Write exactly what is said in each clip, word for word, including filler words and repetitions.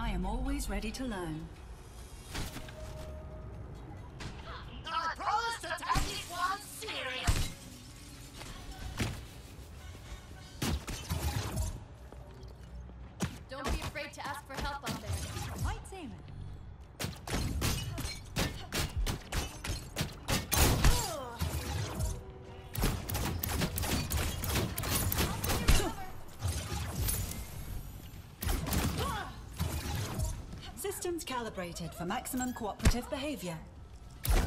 I am always ready to learn. I promise to take this one serious. Don't be afraid to ask for help out there. Quite seeming. Systems calibrated for maximum cooperative behavior. Here,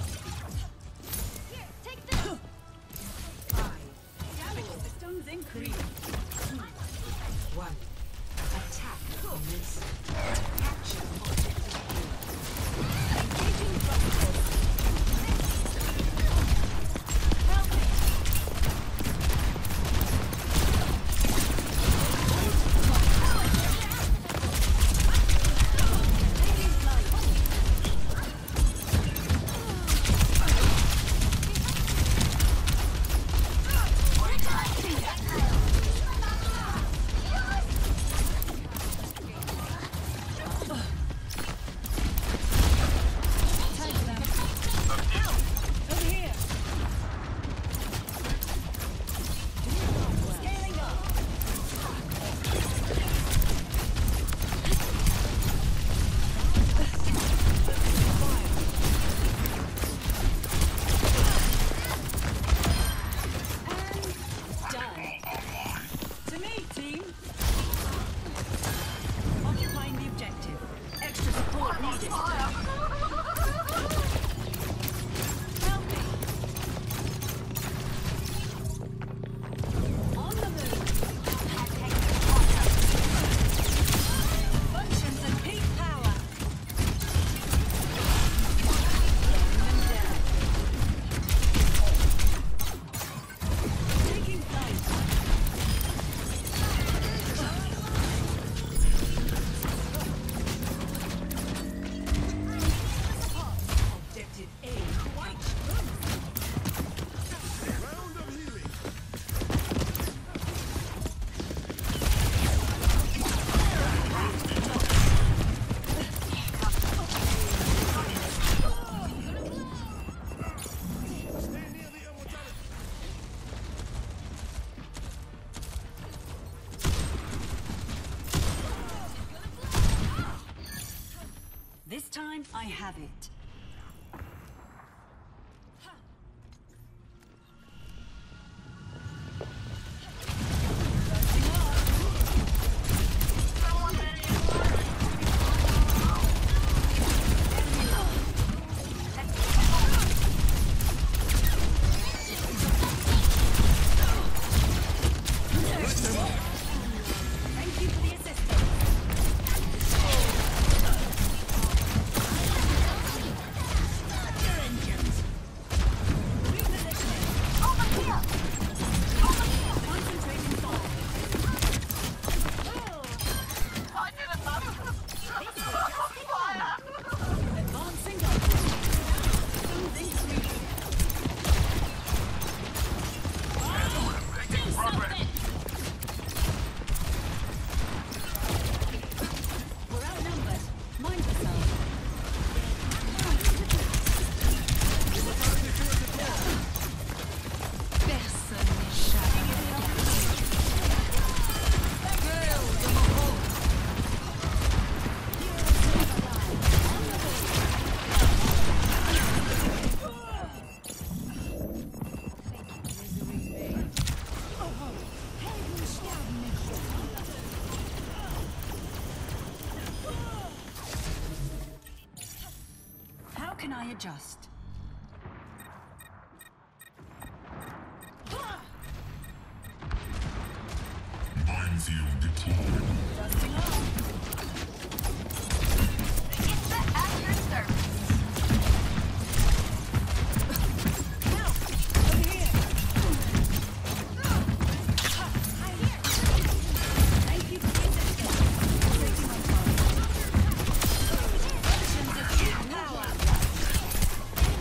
take this! Five. Damage systems increase. One. Attack commence. Capture objective. Engaging thrusters. Help me. Taking flight. This time, I have it. Thank you for the assistance. How can I adjust? Minefield deployed. Dusting off. It's the accurate service. Help! Over here! I'm here. Thank you for the assistance. Taking on target. Functions of sheer power.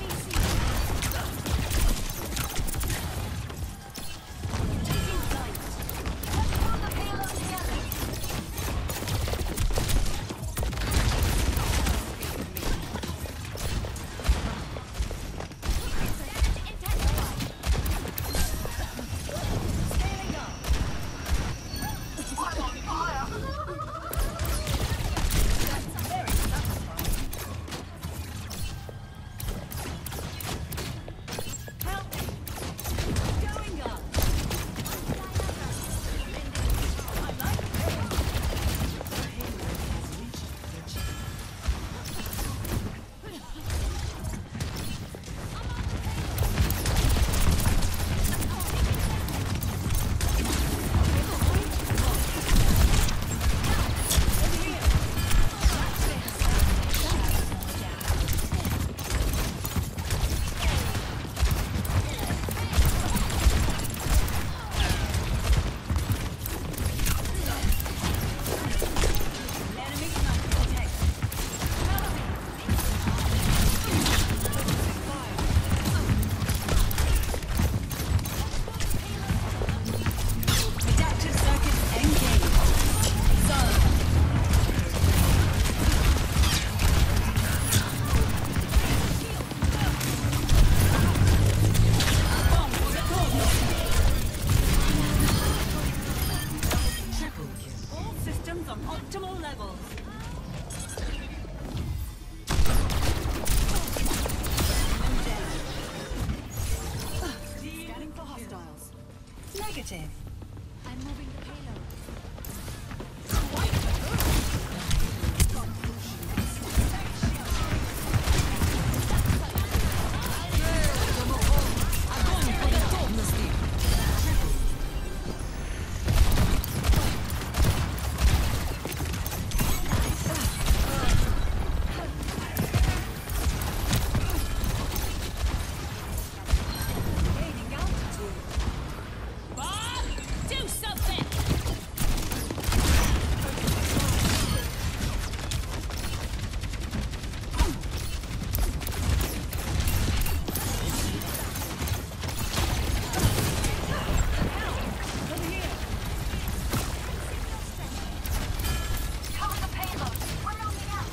optimal levels. Scanning for hostiles. Negative. I'm moving the payload. Do something! Cover the payload. We're moving out.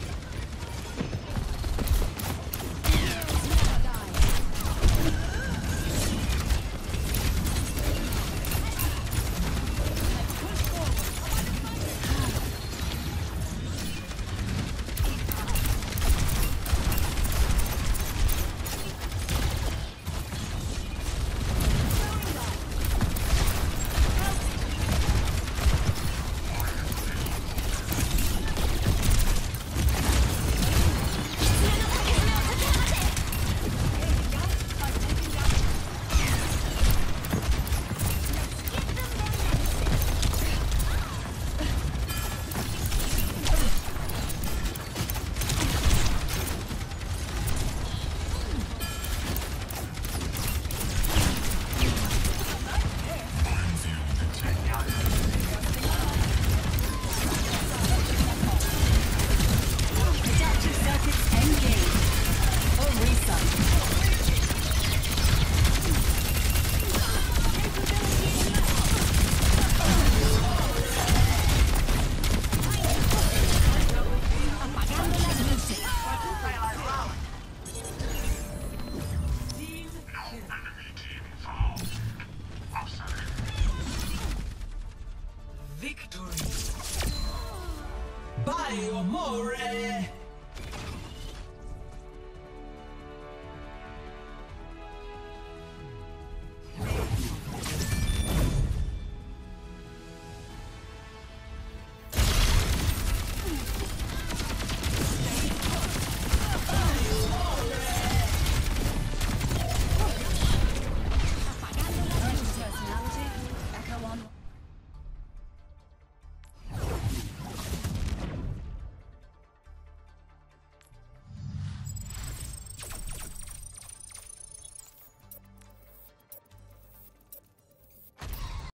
Adaptive circuits engaged. Or reset. Apagando las luces. Victory! By Amore!